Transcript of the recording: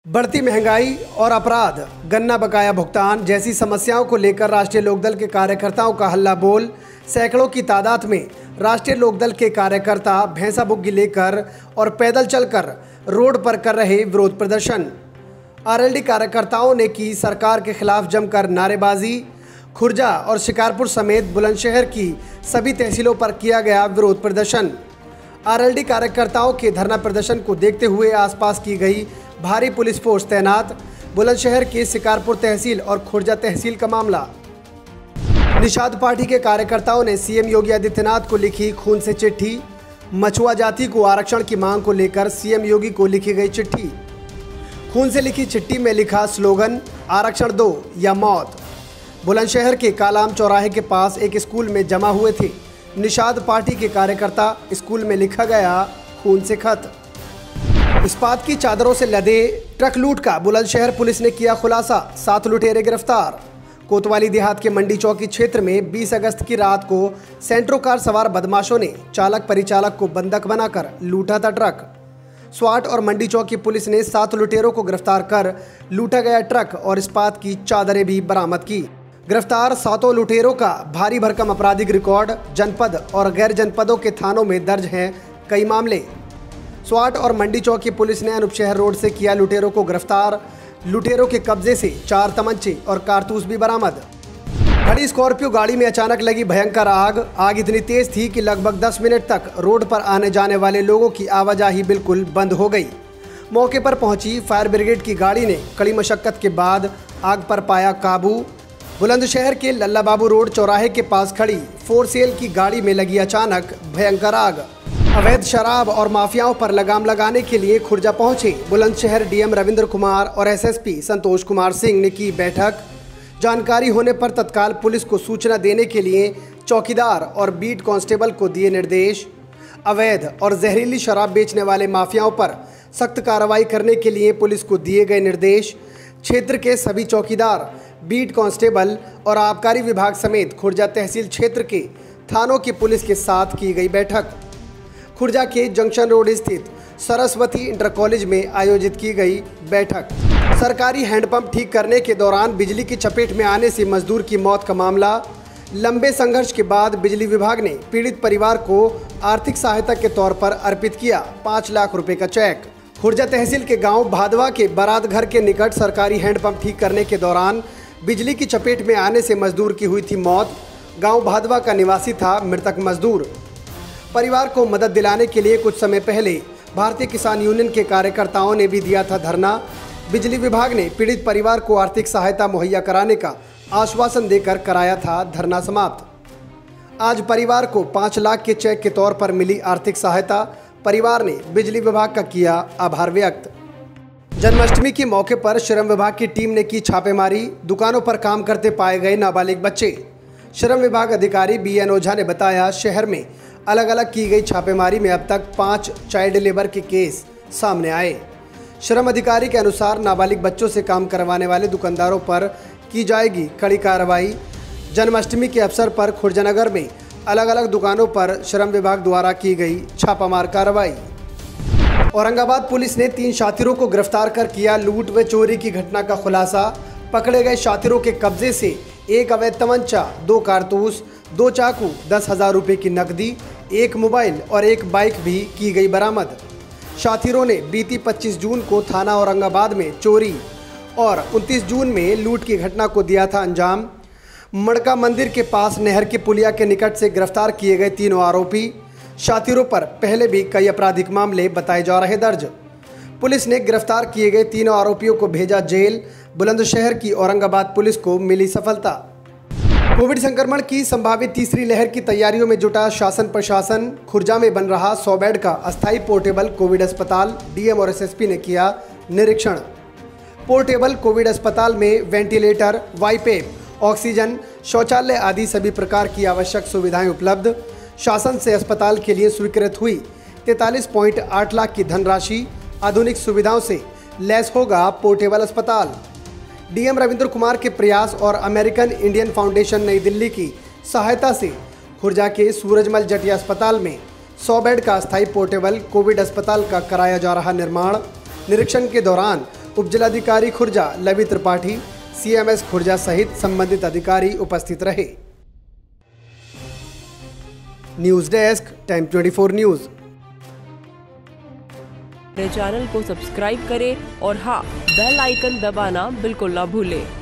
बढ़ती महंगाई और अपराध, गन्ना बकाया भुगतान जैसी समस्याओं को लेकर राष्ट्रीय लोकदल के कार्यकर्ताओं का हल्ला बोल। सैकड़ों की तादाद में राष्ट्रीय लोकदल के कार्यकर्ता भैंसा बुग्गी लेकर और पैदल चलकर रोड पर कर रहे विरोध प्रदर्शन। आरएलडी कार्यकर्ताओं ने की सरकार के खिलाफ जमकर नारेबाजी। खुर्जा और शिकारपुर समेत बुलंदशहर की सभी तहसीलों पर किया गया विरोध प्रदर्शन। आरएलडी कार्यकर्ताओं के धरना प्रदर्शन को देखते हुए आसपास की गई भारी पुलिस फोर्स तैनात। बुलंदशहर के शिकारपुर तहसील और खुर्जा तहसील का मामला। निषाद पार्टी के कार्यकर्ताओं ने सीएम योगी आदित्यनाथ को लिखी खून से चिट्ठी। मछुआ जाति को आरक्षण की मांग को लेकर सीएम योगी को लिखी गई चिट्ठी। खून से लिखी चिट्ठी में लिखा स्लोगन, आरक्षण दो या मौत। बुलंदशहर के कालाम चौराहे के पास एक स्कूल में जमा हुए थे निषाद पार्टी के कार्यकर्ता। स्कूल में लिखा गया खून से खत। इस्पात की चादरों से लदे ट्रक लूट का बुलंदशहर पुलिस ने किया खुलासा। 7 लुटेरे गिरफ्तार। कोतवाली देहात के मंडी चौकी क्षेत्र में 20 अगस्त की रात को सेंट्रो कार सवार बदमाशों ने चालक परिचालक को बंधक बनाकर लूटा था ट्रक। स्वाट और मंडी चौकी पुलिस ने 7 लुटेरों को गिरफ्तार कर लूटा गया ट्रक और इस्पात की चादरें भी बरामद की। गिरफ्तार 7 लुटेरों का भारी भरकम आपराधिक रिकॉर्ड। जनपद और गैर जनपदों के थानों में दर्ज हैं कई मामले। स्वाट और मंडी चौकी पुलिस ने अनूपशहर रोड से किया लुटेरों को गिरफ्तार। लुटेरों के कब्जे से 4 तमंचे और कारतूस भी बरामद। खड़ी स्कॉर्पियो गाड़ी में अचानक लगी भयंकर आग। आग इतनी तेज थी कि लगभग 10 मिनट तक रोड पर आने जाने वाले लोगों की आवाजाही बिल्कुल बंद हो गई। मौके पर पहुंची फायर ब्रिगेड की गाड़ी ने कड़ी मशक्कत के बाद आग पर पाया काबू। बुलंदशहर के लल्ला बाबू रोड चौराहे के पास खड़ी 4 सेल की गाड़ी में लगी अचानक भयंकर आग। अवैध शराब और माफियाओं पर लगाम लगाने के लिए खुर्जा पहुंचे बुलंदशहर डीएम रविंद्र कुमार और एसएसपी संतोष कुमार सिंह ने की बैठक। जानकारी होने पर तत्काल पुलिस को सूचना देने के लिए चौकीदार और बीट कांस्टेबल को दिए निर्देश। अवैध और जहरीली शराब बेचने वाले माफियाओं पर सख्त कार्रवाई करने के लिए पुलिस को दिए गए निर्देश। क्षेत्र के सभी चौकीदार, बीट कांस्टेबल और आबकारी विभाग समेत खुर्जा तहसील क्षेत्र के थानों की पुलिस के साथ की गई बैठक खुर्जा के जंक्शन रोड स्थित सरस्वती इंटर कॉलेज में आयोजित की गई बैठक। सरकारी हैंडपंप ठीक करने के दौरान बिजली की चपेट में आने से मजदूर की मौत का मामला। लंबे संघर्ष के बाद बिजली विभाग ने पीड़ित परिवार को आर्थिक सहायता के तौर पर अर्पित किया 5 लाख रुपए का चेक। खुर्जा तहसील के गांव भादवा के बारात घर के निकट सरकारी हैंडपंप ठीक करने के दौरान बिजली की चपेट में आने से मजदूर की हुई थी मौत। गांव भादवा का निवासी था मृतक मजदूर। परिवार को मदद दिलाने के लिए कुछ समय पहले भारतीय किसान यूनियन के कार्यकर्ताओं ने भी दिया था धरना। बिजली विभाग ने पीड़ित परिवार को आर्थिक सहायता मुहैया कराने का आश्वासन देकर कराया था धरना समाप्त। आज परिवार को 5 लाख के चेक के तौर पर मिली आर्थिक सहायता। परिवार ने बिजली विभाग का किया आभार व्यक्त। जन्माष्टमी के मौके पर श्रम विभाग की टीम ने की छापेमारी। दुकानों पर काम करते पाए गए नाबालिग बच्चे। श्रम विभाग अधिकारी बीएन ओझा ने बताया, शहर में अलग अलग की गई छापेमारी में अब तक 5 चाइल्ड लेबर के केस सामने आए। श्रम अधिकारी के अनुसार नाबालिग बच्चों से काम करवाने वाले दुकानदारों पर की जाएगी कड़ी कार्रवाई। जन्माष्टमी के अवसर पर खुर्जानगर में अलग अलग दुकानों पर श्रम विभाग द्वारा की गई छापामार कार्रवाई। औरंगाबाद पुलिस ने 3 शातिरों को गिरफ्तार कर किया लूट व चोरी की घटना का खुलासा। पकड़े गए शातिरों के कब्जे से 1 अवैध तमंचा, 2 कारतूस, 2 चाकू, 10,000 रुपये की नकदी, 1 मोबाइल और 1 बाइक भी की गई बरामद। शातिरों ने बीती 25 जून को थाना औरंगाबाद में चोरी और 29 जून में लूट की घटना को दिया था अंजाम। मड़का मंदिर के पास नहर की पुलिया के निकट से गिरफ्तार किए गए तीनों आरोपी। शातिरों पर पहले भी कई आपराधिक मामले बताए जा रहे दर्ज। पुलिस ने गिरफ्तार किए गए तीनों आरोपियों को भेजा जेल। बुलंदशहर की औरंगाबाद पुलिस को मिली सफलता। कोविड संक्रमण की संभावित तीसरी लहर की तैयारियों में जुटा शासन प्रशासन। खुर्जा में बन रहा 100 बेड का अस्थायी पोर्टेबल कोविड अस्पताल। डीएम और एसएसपी ने किया निरीक्षण। पोर्टेबल कोविड अस्पताल में वेंटिलेटर, वाईपेप, ऑक्सीजन, शौचालय आदि सभी प्रकार की आवश्यक सुविधाएं उपलब्ध। शासन से अस्पताल के लिए स्वीकृत हुई 43.8 लाख की धनराशि। आधुनिक सुविधाओं से लैस होगा पोर्टेबल अस्पताल। डीएम रविंद्र कुमार के प्रयास और अमेरिकन इंडियन फाउंडेशन नई दिल्ली की सहायता से खुर्जा के सूरजमल जटिया अस्पताल में 100 बेड का अस्थायी पोर्टेबल कोविड अस्पताल का कराया जा रहा निर्माण। निरीक्षण के दौरान उपजिलाधिकारी खुर्जा लवी त्रिपाठी, CMS खुर्जा सहित संबंधित अधिकारी उपस्थित रहे। News desk, time 24 news. मेरे चैनल को सब्सक्राइब करें और हाँ, बेल आइकन दबाना बिल्कुल ना भूलें।